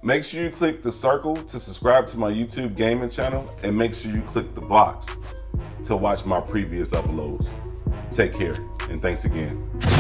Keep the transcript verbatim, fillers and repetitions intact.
Make sure you click the circle to subscribe to my YouTube gaming channel, and make sure you click the box to watch my previous uploads. Take care, and thanks again.